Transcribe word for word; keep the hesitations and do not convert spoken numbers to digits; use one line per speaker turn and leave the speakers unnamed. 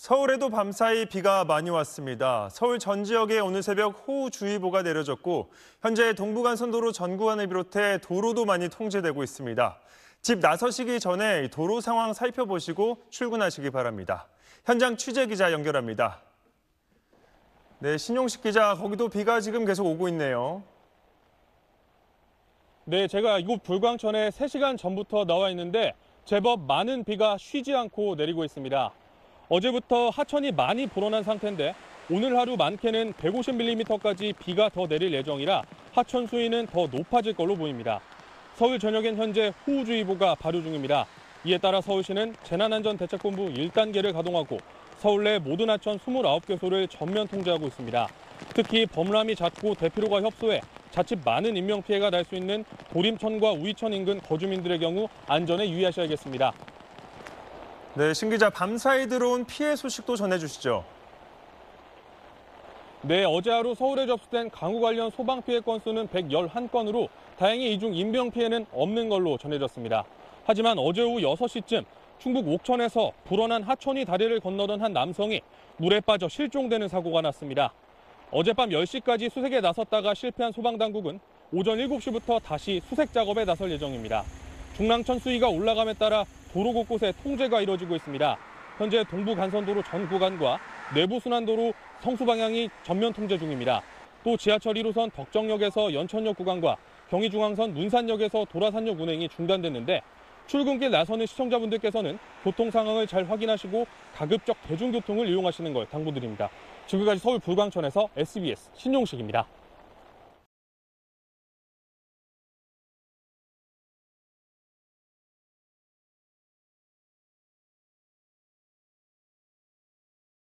서울에도 밤사이 비가 많이 왔습니다. 서울 전 지역에 오늘 새벽 호우주의보가 내려졌고 현재 동부간선도로 전 구간을 비롯해 도로도 많이 통제되고 있습니다. 집 나서시기 전에 도로 상황 살펴보시고 출근하시기 바랍니다. 현장 취재 기자 연결합니다. 네, 신용식 기자, 거기도 비가 지금 계속 오고 있네요.
네, 제가 이곳 불광천에 세 시간 전부터 나와 있는데 제법 많은 비가 쉬지 않고 내리고 있습니다. 어제부터 하천이 많이 불어난 상태인데 오늘 하루 많게는 백오십 밀리미터까지 비가 더 내릴 예정이라 하천 수위는 더 높아질 걸로 보입니다. 서울 전역엔 현재 호우주의보가 발효 중입니다. 이에 따라 서울시는 재난안전대책본부 일 단계를 가동하고 서울 내 모든 하천 이십구 개소를 전면 통제하고 있습니다. 특히 범람이 잦고 대피로가 협소해 자칫 많은 인명피해가 날 수 있는 도림천과 우이천 인근 거주민들의 경우 안전에 유의하셔야겠습니다.
네, 신 기자, 밤사이 들어온 피해 소식도 전해주시죠.
네, 어제 하루 서울에 접수된 강우 관련 소방 피해 건수는 백십일 건으로 다행히 이 중 인명피해는 없는 걸로 전해졌습니다. 하지만 어제 오후 여섯 시쯤 충북 옥천에서 불어난 하천이 다리를 건너던 한 남성이 물에 빠져 실종되는 사고가 났습니다. 어젯밤 열 시까지 수색에 나섰다가 실패한 소방당국은 오전 일곱 시부터 다시 수색 작업에 나설 예정입니다. 중랑천 수위가 올라감에 따라 도로 곳곳에 통제가 이뤄지고 있습니다. 현재 동부간선도로 전 구간과 내부순환도로 성수 방향이 전면 통제 중입니다. 또 지하철 일 호선 덕정역에서 연천역 구간과 경의중앙선 문산역에서 도라산역 운행이 중단됐는데 출근길 나서는 시청자분들께서는 교통 상황을 잘 확인하시고 가급적 대중교통을 이용하시는 걸 당부드립니다. 지금까지 서울 불광천에서 에스비에스 신용식입니다.